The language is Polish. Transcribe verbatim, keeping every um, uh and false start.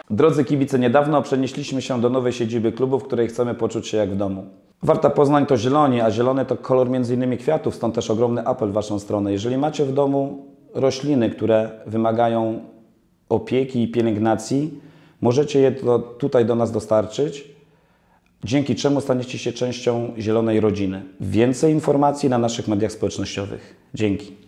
Drodzy kibice, niedawno przenieśliśmy się do nowej siedziby klubu, w której chcemy poczuć się jak w domu. Warta Poznań to zieloni, a zielony to kolor między innymi kwiatów, stąd też ogromny apel w Waszą stronę. Jeżeli macie w domu rośliny, które wymagają opieki i pielęgnacji, możecie je do, tutaj do nas dostarczyć, dzięki czemu staniecie się częścią zielonej rodziny. Więcej informacji na naszych mediach społecznościowych. Dzięki.